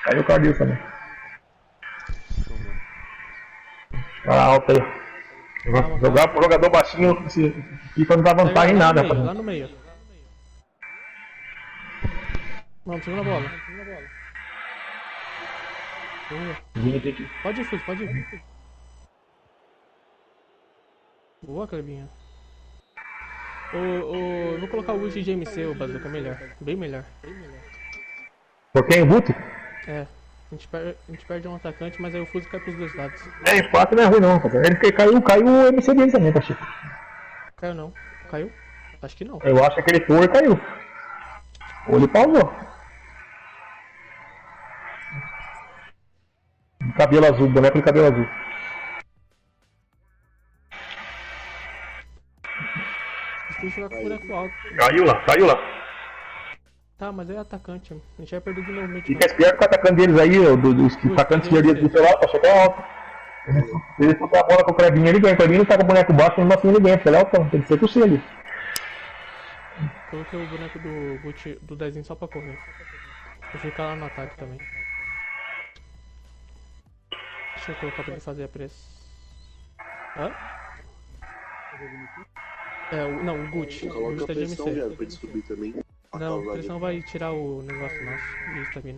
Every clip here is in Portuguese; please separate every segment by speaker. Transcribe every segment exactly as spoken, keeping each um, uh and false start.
Speaker 1: Caiu o Cardil também. Vai lá, alto aí.
Speaker 2: Calma,
Speaker 1: Jogar pro jogador baixinho, esse FIFA não dá vantagem em nada,
Speaker 2: lá no meio,
Speaker 1: rapaz.
Speaker 2: lá no meio. Vamos, segunda bola. Segunda bola. Boa. Pode ir, Fuso, pode ir. Boa, Clebinha. O, o, eu vou colocar o ult de M C, o Bazooka, melhor. Bem melhor.
Speaker 1: Por quem? O Guto?
Speaker 2: É. A gente, perde, a gente perde um atacante, mas aí o Fuso cai pros dois lados.
Speaker 1: É, empate não é ruim não, rapaz. Ele caiu, caiu o M C dele também, Pacheco.
Speaker 2: Caiu não. Caiu? Acho que não.
Speaker 1: Eu acho que aquele tour caiu. Ou ele pausou. Cabelo azul, boneco de cabelo azul.
Speaker 2: Tem que jogar com o boneco alto.
Speaker 1: Caiu lá, caiu lá.
Speaker 2: Tá, mas é atacante, a gente vai perder de novo.
Speaker 1: Fica esperto com o atacante deles aí, dos do, do, atacantes esquerdos do seu lado, Pacheco é alto. Se ele soltar a bola com o Clebinho, ele ganha. O Clebinho tá com o boneco baixo, mesmo assim ele ganha, porque ele é altão, tem que ser com o C ali.
Speaker 2: Coloquei o boneco do, Gucci, do Dezinho só pra correr. Vou ficar lá no ataque também. Deixa eu colocar pra ele fazer a pressa. Hã? É, o, não, o Gucci. O Gucci tá de M C.
Speaker 3: Viado, pra ele subir também.
Speaker 2: Não, a pressão vai tirar o negócio nosso de estamina.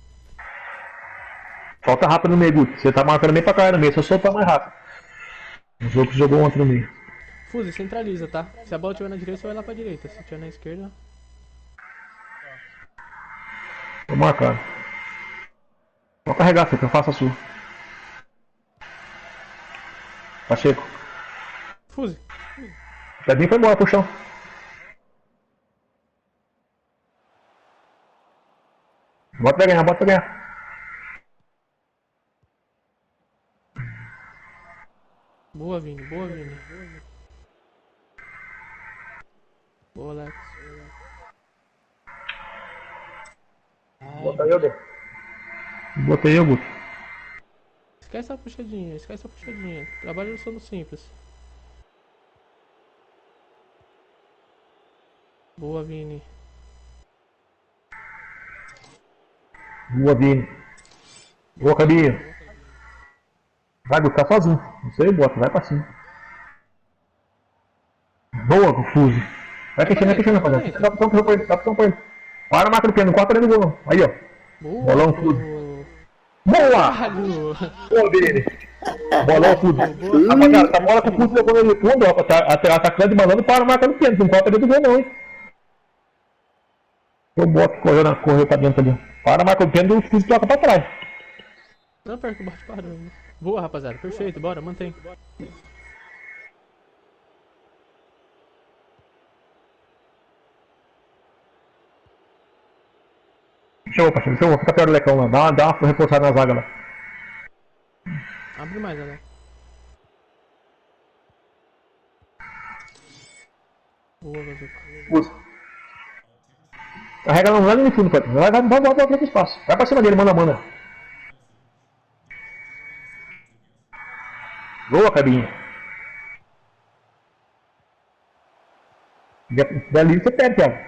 Speaker 1: Falta rápido no meio, Guto. Você tá marcando meio pra caralho no meio, só soltar mais rápido. O jogo que jogou ontem no meio.
Speaker 2: Fuse, centraliza, tá? Se a bola estiver na direita, você vai lá pra direita. Se estiver na esquerda...
Speaker 1: Tô marcando. Vou carregar, Fê, que eu faço a sua. Pacheco.
Speaker 2: Fuse.
Speaker 1: O Clebinho foi embora pro chão. Bota pra ganhar, bota pra ganhar.
Speaker 2: Boa, Vini, boa, Vini. Boa, Alex.
Speaker 1: Bota aí, eu Botei eu, Guto.
Speaker 2: Esquece a puxadinha, esquece a puxadinha. Trabalha só no simples. Boa, Vini.
Speaker 1: Boa, Vini. Boa, Cabinho. Vai, Guto, tá sozinho. Não sei, bota, vai pra cima. Boa, Confuso. Vai fechando, vai fechando, rapaziada. Dá opção pra ele, dá opção pra ele. Para a máquina do piano, não corta dentro do gol. Aí, ó.
Speaker 2: Boa,
Speaker 1: Bolão, Fuso. Boa! Boa, Vini. Bolão, Fuso. Rapaziada, tá bola com o Fuso jogando ele fundo, ó. Tá atacando e mandando para a máquina do piano. Não corta dentro do gol, não, hein. O bote correu, correu pra dentro ali. Para a máquina do piano e o Fuso toca pra trás.
Speaker 2: Não, perca o bate parando. Boa, rapaziada. Perfeito. Bora, mantém.
Speaker 1: Show, parceiro. Show. Fica perto do Lecão lá. Dá uma, dá uma reforçada na zaga lá.
Speaker 2: Abre mais, Alex. Boa, Bazooka.
Speaker 1: Usa. Carrega lá no fundo, Pedro. Vai, vai, vai, vai, vai pro espaço. Vai pra cima dele, manda, manda. Boa, Cabinho. Dali você perde, Thiago.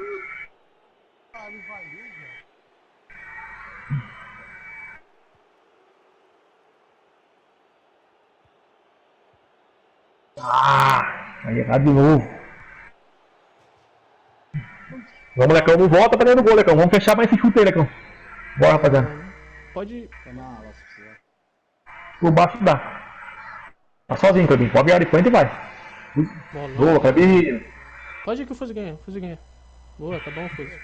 Speaker 1: Ah, aí errado de novo. Vamos, Lecão, não volta pra dentro do gol, Lecão. Vamos fechar mais esse chute aí, Lecão. Bora, rapaziada.
Speaker 2: Pode ir.
Speaker 1: Por baixo dá. Tá sozinho, Cabinho. Pode virar de frente e vai. Boa, Cabinho.
Speaker 2: Pode ir que o Fuso ganha, o Fuso ganha. Boa, tá bom, Fuso.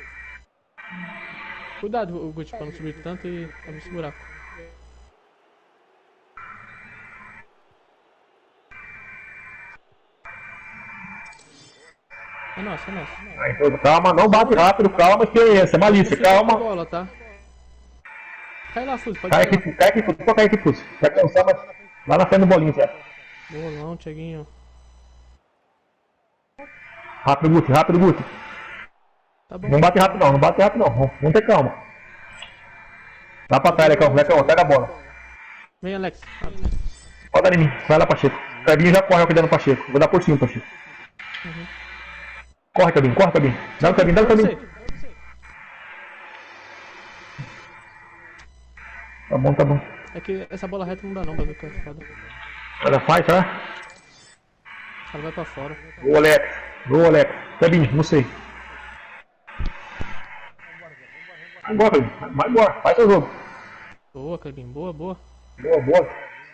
Speaker 2: Cuidado, Gucci, pra não subir tanto e abrir esse buraco. É nosso, é nosso.
Speaker 1: Aí, então, calma, não bate rápido, calma, experiência, malícia, calma.
Speaker 2: Bola, tá? Cai lá, Fuso, pode
Speaker 1: Cai
Speaker 2: cair
Speaker 1: aqui, cai aqui, Fuso, cai aqui, Fuso. Vai cansar, mas lá na frente do bolinho, certo?
Speaker 2: Bolão, Thiaguinho.
Speaker 1: Rápido, Guto, rápido, Guto.
Speaker 2: Tá bom.
Speaker 1: Não bate rápido não, não bate rápido não, vamos ter calma. Dá pra trás, Lecão, Lecão, pega a bola.
Speaker 2: Vem, Alex.
Speaker 1: Roda em mim, vai lá, Pacheco. O Cabinho já corre cuidando do Pacheco, vou dar por cima, Pacheco.
Speaker 2: Uhum.
Speaker 1: Corre, Cabinho, corre, Cabinho. Dá no Cabinho, dá no Cabinho. Tá bom, tá bom.
Speaker 2: É que essa bola reta não dá não, Bazuca, é foda.
Speaker 1: Ela faz, tá?
Speaker 2: Ela vai pra fora.
Speaker 1: Boa, Alex. Boa, Alex. Clebinho, não sei. Vai embora, Clebinho. Vai embora. Faz seu jogo.
Speaker 2: Boa, Clebinho. Boa, boa.
Speaker 1: Boa, boa.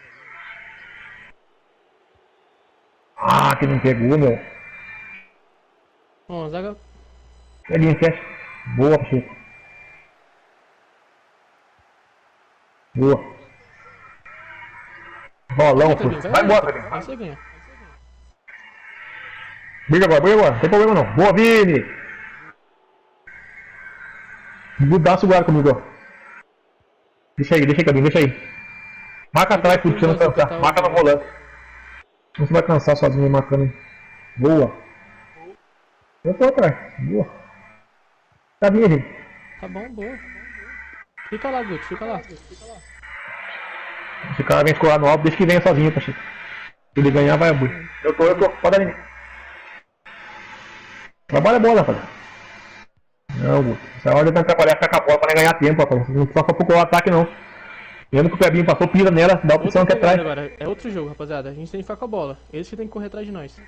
Speaker 1: Ah, que não pegou, meu.
Speaker 2: Bom, a zaga...
Speaker 1: Clebinho, fecha. Boa, Pacheco. Boa. Rolão, filho. Vai embora, Clebinho.
Speaker 2: Aí você ganha.
Speaker 1: Briga agora, briga agora. Não tem problema não. Boa, Vini. Dá uma segurada comigo, ó. Deixa aí, deixa aí, Clebinho, deixa aí. Marca atrás, pra você não cansar. Marca no volante. Não você vai cansar sozinho marcando. Boa. Eu tô atrás. Boa. Tá bem, gente.
Speaker 2: Tá bom, boa. Fica lá, Guti, fica lá.
Speaker 1: Esse cara vem escorar no alto, deixa que venha sozinho, Pacheco. Se ele ganhar, vai abrir. Eu tô, eu tô. Pode dar em mim. Trabalha a bola, rapaz. Não, Guti. Essa hora de atrapalhar, ficar com a bola pra ganhar tempo, rapaz. Não só pra procurar o ataque, não. Vendo que o Clebinho passou, pira nela, dá a opção que é atrás.
Speaker 2: Agora. É outro jogo, rapaziada. A gente tem que ficar com a bola. Eles que tem que correr atrás de nós.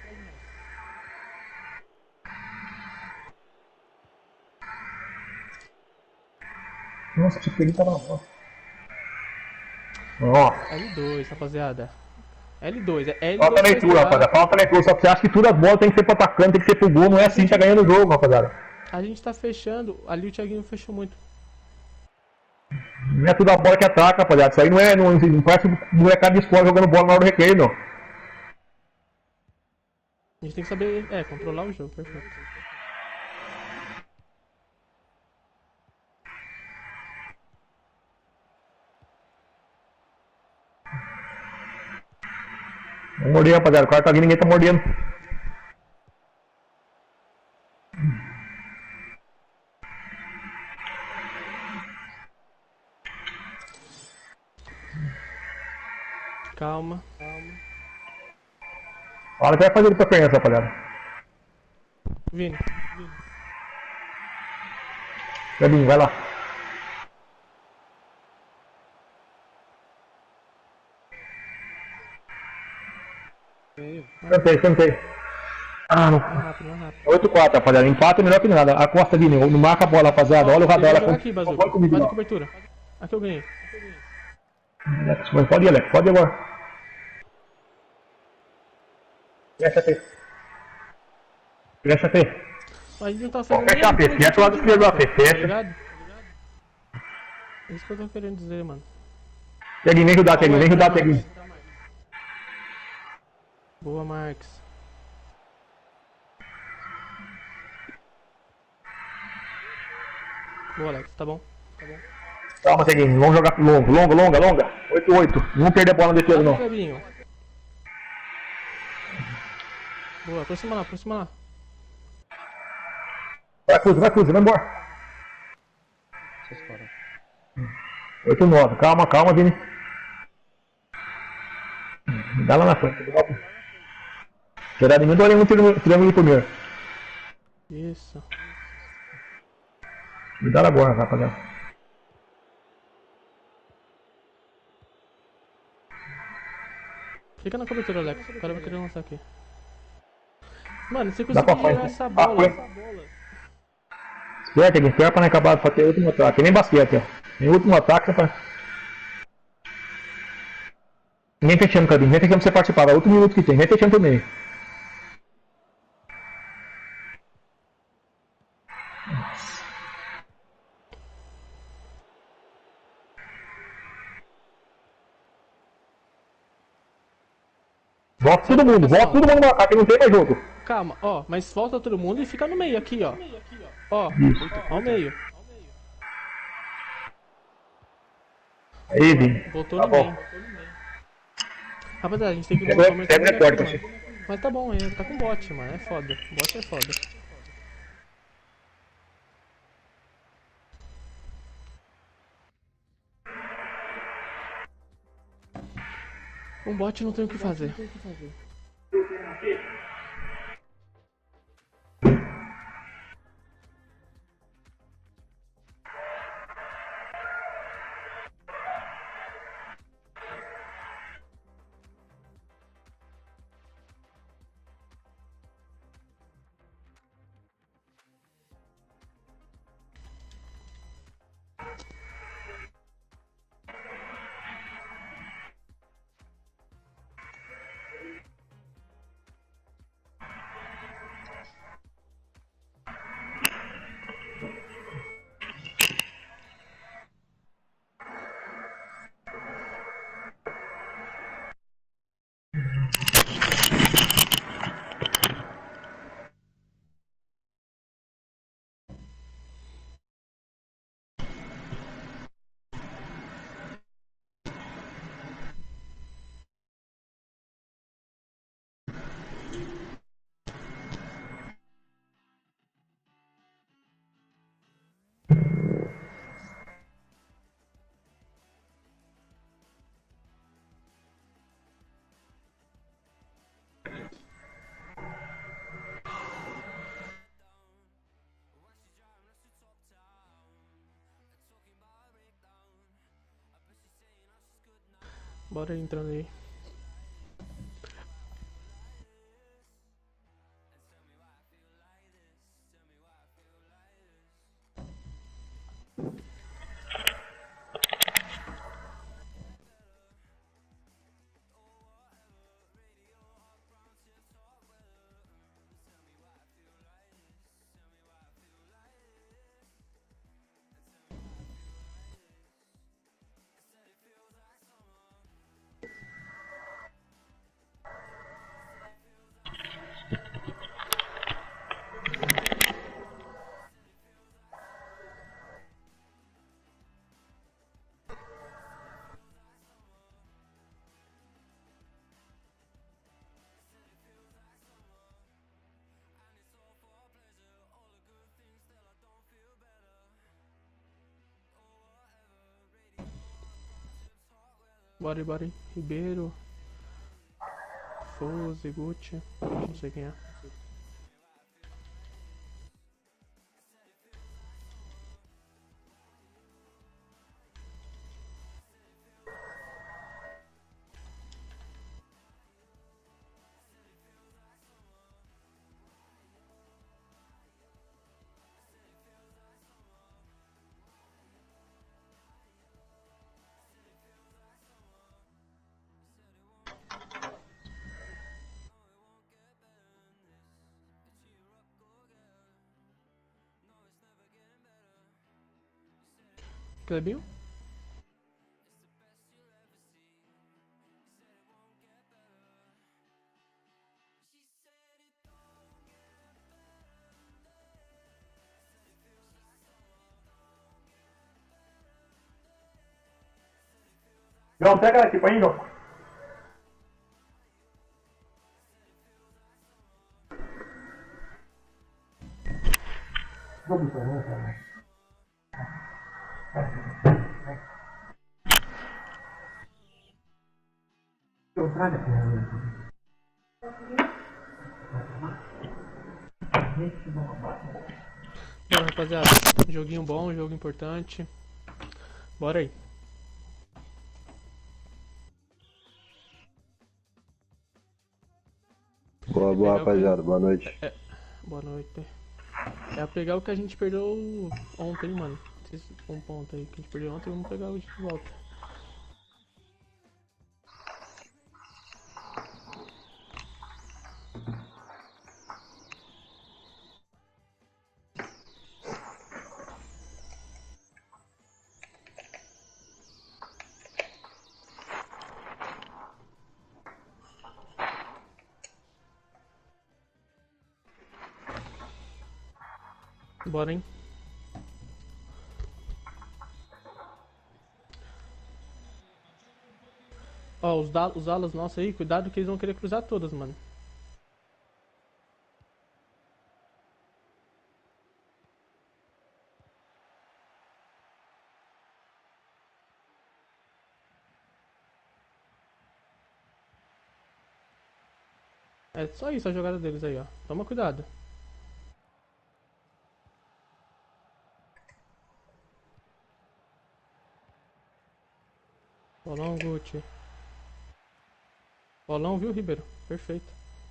Speaker 1: Nossa, tipo, ele tava na bola. Nossa.
Speaker 2: L dois, rapaziada. L dois, é L dois.
Speaker 1: Falta leitura, rapaziada. Falta leitura. Só que você acha que todas as bolas tem que ser pro atacante, tem que ser pro gol. Não é assim que tá ganhando o jogo, rapaziada.
Speaker 2: A gente tá fechando. Ali o Thiaguinho fechou muito.
Speaker 1: Não é tudo a bola que ataca, rapaziada. Isso aí não é. Não, não parece molecada de escola jogando bola na hora do recreio, não.
Speaker 2: A gente tem que saber, é, controlar o jogo, perfeito.
Speaker 1: Vamos morder, rapaziada. O cara tá vindo, ninguém tá mordendo.
Speaker 2: Calma, calma.
Speaker 1: Olha que vai fazer ele pra criança, rapaziada.
Speaker 2: Vini.
Speaker 1: Clebinho, vai lá. Cantei, cantei. Ah, não.
Speaker 2: Não é rápido, não é rápido.
Speaker 1: oito a quatro, rapaziada. Empate é melhor que nada. A Costa, Vini. Não marca a bola, rapaziada. Olha o radar.
Speaker 2: Jogar aqui, Bazuca. Vai na cobertura. Aqui eu ganhei.
Speaker 1: Pode ir, Alex. Pode ir agora. Fecha P. Fecha P.
Speaker 2: A gente não tá fazendo
Speaker 1: Fecha a P. Fecha o lado esquerdo da P. Fecha.
Speaker 2: É isso que eu tô querendo dizer, mano.
Speaker 1: Teguinho, vem ajudar, Teguinho. Vem ajudar, Teguinho.
Speaker 2: Boa, Marques. Boa, Alex. Tá bom. Tá bom.
Speaker 1: Calma, Teguinho. Vamos jogar longo. Longa, longa, longa. oito a oito. Não vamos perder a bola na defesa, não.
Speaker 2: Boa, aproxima lá, aproxima lá.
Speaker 1: Vai, Cruz, vai, Cruz. Vai embora. oito a nove. Calma, calma, Vini. Dá lá na frente. Será ninguém do um triângulo primeiro.
Speaker 2: Isso.
Speaker 1: Me dá agora, rapaziada.
Speaker 2: Fica na cobertura, Alex. O cara vai querer lançar aqui. Mano, você conseguiu jogar essa bola.
Speaker 1: Espera, Teguinho. Espera pra não acabar pra ter último ataque. Nem basquete, ó. Nem último ataque, você faz. Nem fechando, Clebinho. Nem fechando pra você participar. É outro minuto que tem. Nem fechando também. Volta todo mundo, volta todo mundo marcar, que não tem mais jogo.
Speaker 2: Calma, ó, mas volta todo mundo e fica no meio aqui, ó. Ó, ó o meio.
Speaker 1: Aí, Vini.
Speaker 2: Voltou
Speaker 1: Tá
Speaker 2: no
Speaker 1: bom.
Speaker 2: meio. Rapaziada, a gente tem que
Speaker 1: É
Speaker 2: montar
Speaker 1: recorde, é recorde,
Speaker 2: aqui, mano. Mas tá bom, ele tá com bot, mano. É foda. Bot é foda. Um bot não tem o que fazer. Bora aí, entrando aí. Bora aí, bora aí. Ribeiro. Foze, Gucci. Não sei quem é. Clebinho?
Speaker 1: João, pega ela aqui, põe, João. Vou botar, vou botar. Eu trago aqui,
Speaker 2: Bora, rapaziada. Joguinho bom, jogo importante. Bora aí.
Speaker 3: Boa, boa, rapaziada. Boa noite.
Speaker 2: É, boa noite. É pegar o que a gente perdeu ontem, mano. Esse um ponto aí que a gente perdeu ontem, vamos pegar hoje de volta. Bora, hein? Ó, os, da os alas nossos aí, cuidado que eles vão querer cruzar todas, mano. É só isso a jogada deles aí, ó. Toma cuidado. Bolão, Gucci. Bolão, viu, Ribeiro? Perfeito.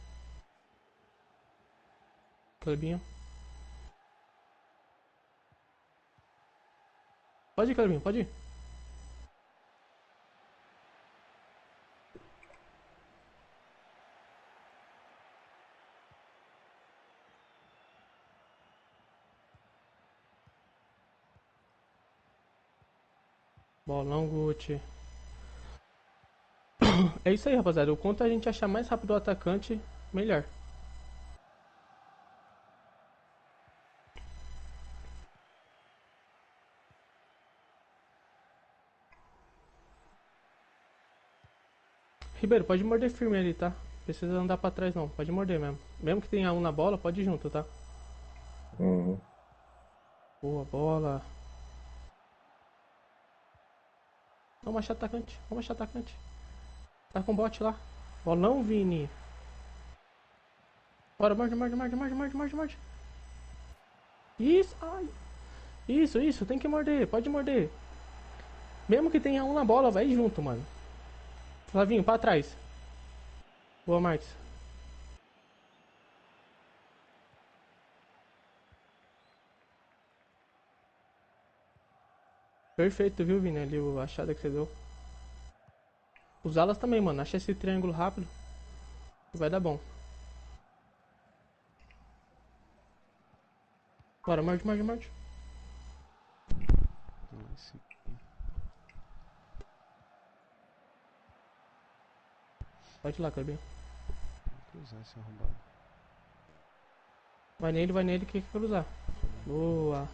Speaker 2: Clebinho. Pode ir, Clebinho, pode ir. Bolão, Gucci. É isso aí, rapaziada. O quanto a gente achar mais rápido o atacante, melhor. Ribeiro, pode morder firme ali, tá? Precisa andar pra trás não, pode morder mesmo. Mesmo que tenha um na bola, pode ir junto, tá?
Speaker 3: Uhum.
Speaker 2: Boa bola. Vamos achar atacante, vamos achar atacante. Tá com bot lá. Bolão, Vini. Bora, morde, morde, morde, morde, morde, morde, morde. Isso, ai. Isso, isso, tem que morder, pode morder. Mesmo que tenha um na bola, vai junto, mano. Flavinho, pra trás. Boa, Marques. Perfeito, viu, Vini? Ali a achada que você deu. Os alas também, mano. Acha esse triângulo rápido. Vai dar bom. Bora, morde, morde, morde.
Speaker 4: Esse
Speaker 2: Pode ir lá, Clebinho.
Speaker 4: cruzar esse arrombado.
Speaker 2: Vai nele, vai nele que quer cruzar. Boa.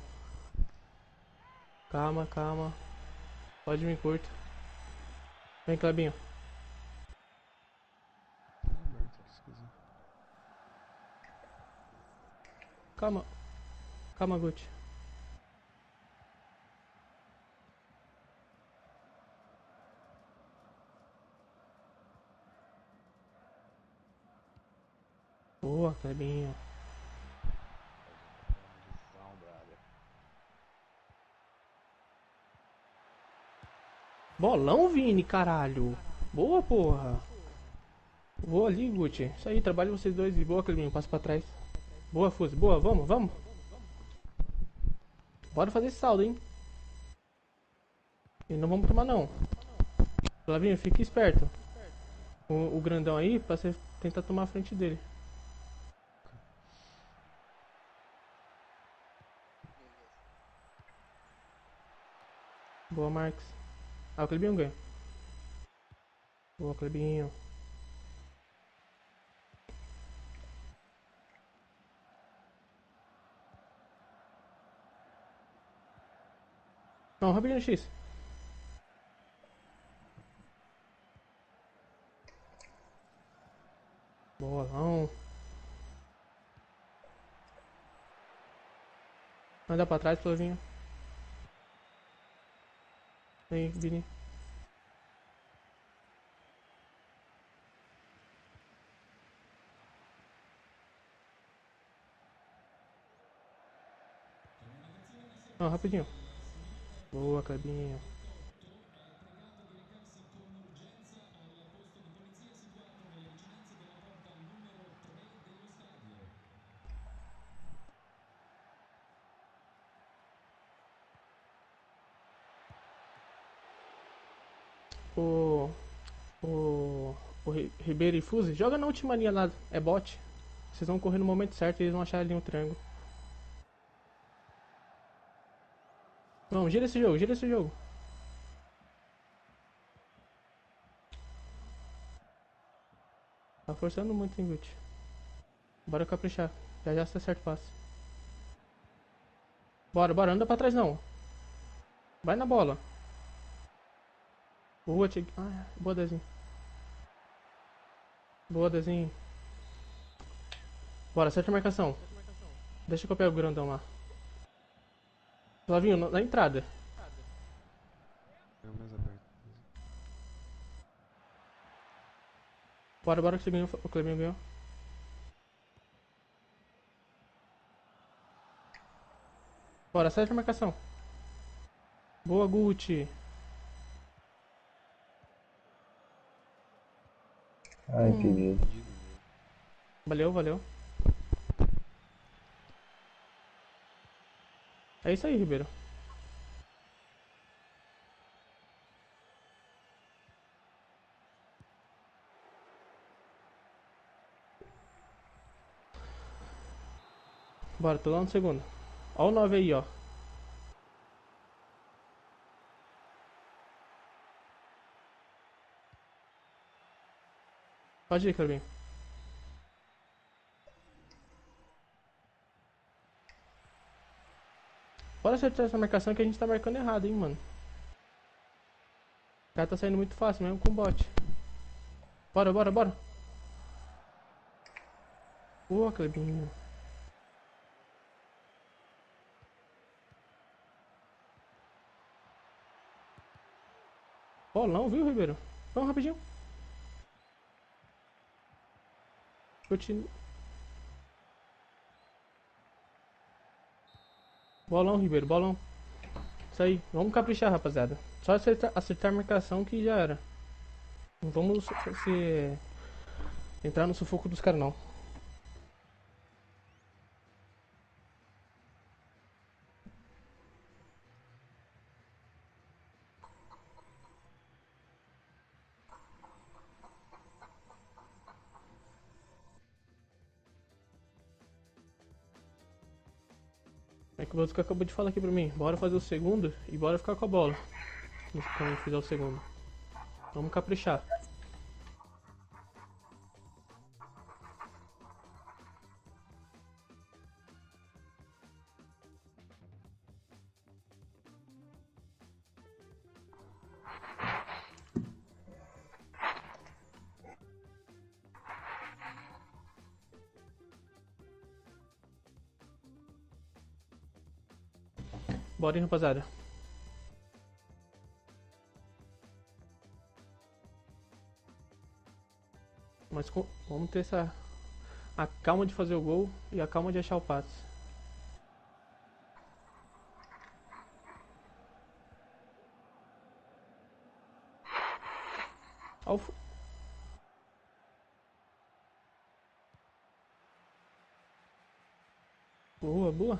Speaker 2: Calma, calma. Pode vir curto. Vem, Clebinho.
Speaker 4: Tá aberto aqui se quiser.
Speaker 2: Calma. Calma, Gucci. Boa, Clebinho. Bolão, Vini, caralho. Boa, porra. Boa ali, Gucci. Isso aí, trabalha vocês dois. E boa, Clebinho. Passa pra trás. Boa, Fuse. Boa, vamos, vamos. Bora fazer esse saldo, hein. E não vamos tomar, não. Flavinho, fique esperto. O, o grandão aí, pra você tentar tomar a frente dele. Boa, Marques. Ah, o Clebinho ganha. Boa, Clebinho. Não, rapidinho X. Bolão. Anda pra trás, Flavinho. Vem, Vini. Não, rapidinho. Boa, Clebinho. O... O... O Ri- Ribeiro e Fuse, joga na última linha lá. É bot. Vocês vão correr no momento certo e eles vão achar ali um triângulo. Não, gira esse jogo, gira esse jogo. Tá forçando muito, hein, Gucci. Bora caprichar. Já já você acerta o passe. Bora, bora, anda pra trás não. Vai na bola. Boa, Tig. Ah, boa, Dezinho. Boa, Dezinho. Bora, acerta a marcação. Deixa que eu pego o grandão lá. Flavinho, na, na entrada.
Speaker 4: É o mais aberto.
Speaker 2: Bora, bora que você ganhou. O Clebinho ganhou. Bora, acerta a marcação. Boa, Gucci.
Speaker 3: Ah, entendi.
Speaker 2: Valeu, valeu. É isso aí, Ribeiro. Bora, tô lá no segundo. Ó o nove aí, ó. Pode ir, Clebinho. Bora acertar essa marcação que a gente tá marcando errado, hein, mano. O cara tá saindo muito fácil, mesmo com bot. Bora, bora, bora. Boa, Clebinho. Bolão, viu, Ribeiro? Vamos rapidinho. Continua. Bolão, Ribeiro, bolão. Isso aí. Vamos caprichar, rapaziada. Só acertar, acertar a marcação que já era. Não vamos se entrar no sufoco dos caras, não. É que o Bosco acabou de falar aqui pra mim. Bora fazer o segundo e bora ficar com a bola. Quando fizer o segundo. Vamos caprichar. Bora, hein, rapaziada. Mas com- vamos ter essa a calma de fazer o gol e a calma de achar o passe. Ao fu- Boa, boa.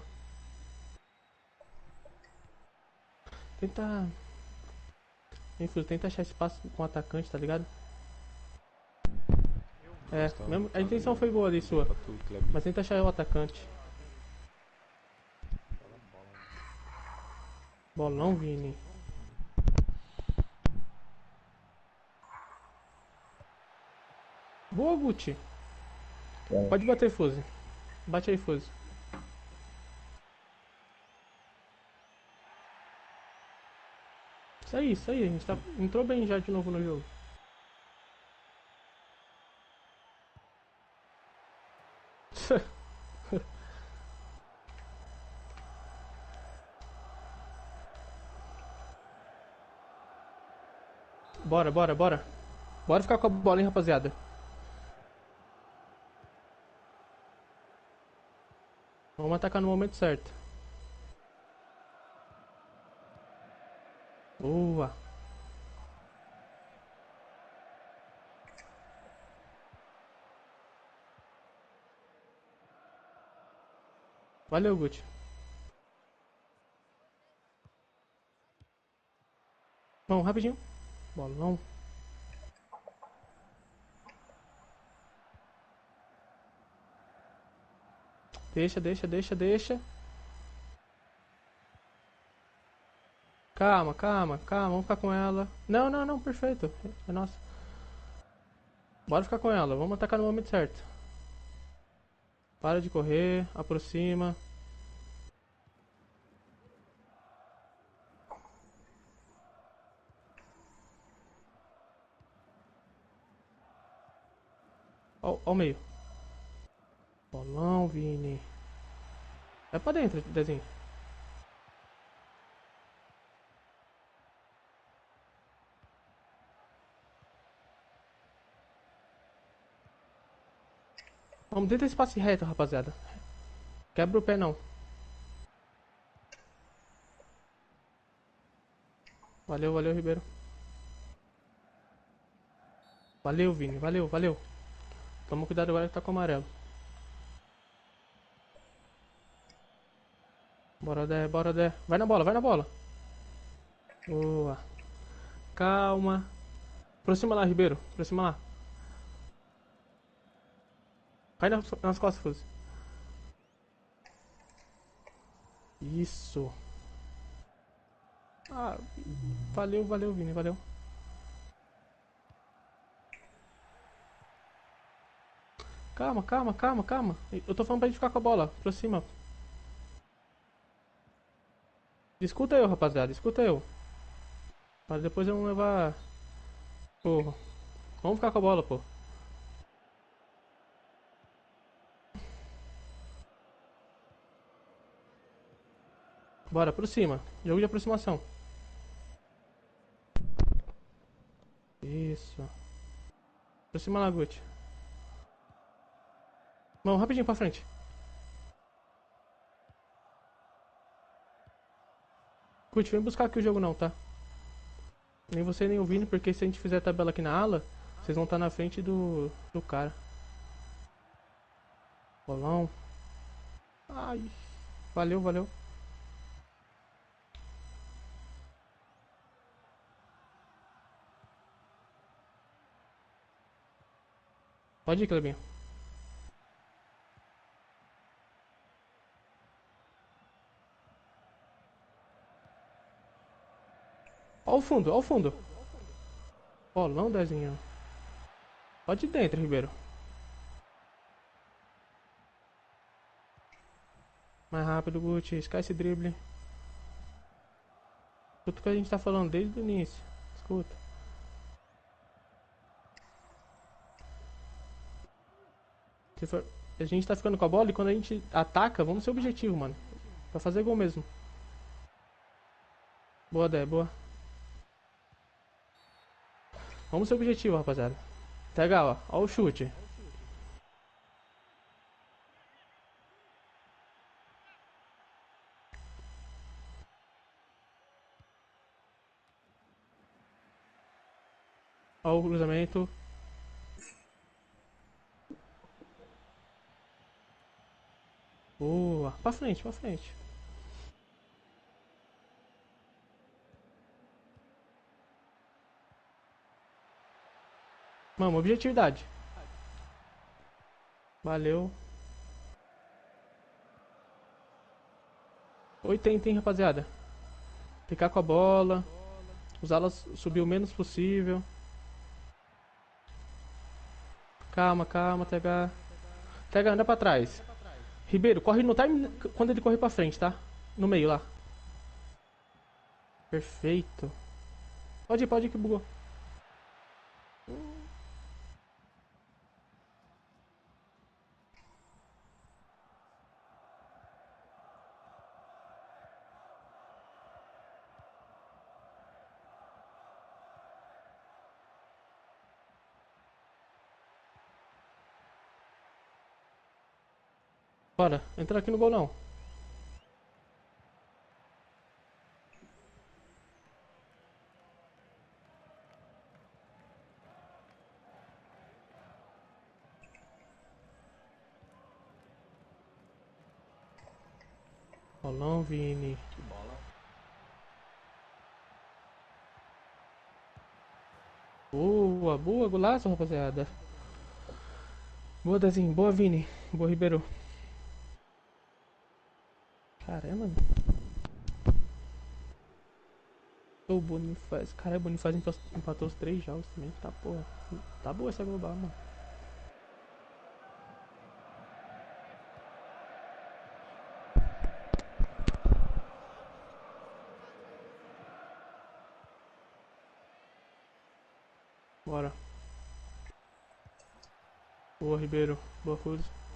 Speaker 2: Tenta. Enfim, tenta achar espaço com o atacante, tá ligado? É,
Speaker 4: Gustavo,
Speaker 2: mesmo, a
Speaker 4: falei
Speaker 2: intenção foi boa ali sua.
Speaker 4: pra tu, Clebinho.
Speaker 2: Mas tenta achar o atacante. Bolão, Vini. Boa, Gucci.
Speaker 3: É.
Speaker 2: Pode bater, Fuse. Bate aí, Fuse. Isso aí, isso aí. A gente tá, entrou bem já de novo no jogo. Bora, bora, bora. Bora ficar com a bola, hein, rapaziada. Vamos atacar no momento certo. Boa. Valeu, Gucci. Vamos, rapidinho. Bolão. Deixa, deixa, deixa, deixa. Calma, calma, calma. Vamos ficar com ela. Não, não, não. Perfeito. É nossa. Bora ficar com ela. Vamos atacar no momento certo. Para de correr. Aproxima. Ó, ó o meio. Bolão, Vini. Vai pra dentro, Dezinho. Vamos dentro desse passe reto, rapaziada. Quebra o pé, não. Valeu, valeu, Ribeiro. Valeu, Vini. Valeu, valeu. Toma cuidado agora que tá com o amarelo. Bora, Dé, bora, Dé. Vai na bola, vai na bola. Boa. Calma. Aproxima lá, Ribeiro. Aproxima lá. Cai nas, nas costas, Fuzzy. Isso. Ah, valeu, valeu, Vini, valeu. Calma, calma, calma, calma. Eu tô falando pra gente ficar com a bola. Aproxima. Escuta eu, rapaziada. Escuta eu. Pra depois eu não levar... Porra. Vamos ficar com a bola, pô. Bora, aproxima. Jogo de aproximação. Isso. Aproxima lá, Gucci. Vamos, rapidinho pra frente. Gucci, vem buscar aqui o jogo não, tá? Nem você nem o Vini, porque se a gente fizer a tabela aqui na ala, vocês vão estar na frente do, do cara. Bolão. Ai. Valeu, valeu. Pode ir, Clebinho. Ó o fundo, ó o fundo. Bolão, Dezinho. Pode ir dentro, Ribeiro. Mais rápido, Gucci. Esquece esse drible. Escuta o que a gente tá falando desde o início. Escuta. Se for... A gente tá ficando com a bola e quando a gente ataca, vamos ser objetivo, mano. Pra fazer gol mesmo. Boa, Dé, boa. Vamos ser objetivo, rapaziada. Pega, ó. Ó o chute. Ó o cruzamento. Boa. Pra frente, pra frente. Mano, objetividade. Valeu. oitenta, hein, rapaziada. Ficar com a bola. Usá-las subir o menos possível. Calma, calma, T H. T H, anda pra trás. Ribeiro, corre no time quando ele correr pra frente, tá? No meio lá. Perfeito. Pode ir, pode ir que bugou. Bora, entra aqui no gol não. Bolão, Vini.
Speaker 3: Que bola.
Speaker 2: Boa, boa, golaço, rapaziada. Boa, Dezinho, boa, Vini. Boa, Ribeiro. Caramba. O Bonifaz. Caralho, o Bonifaz empatou os três jogos também. Tá, porra. Tá boa essa global, mano. Bora. Boa, Ribeiro. Boa, Cruz.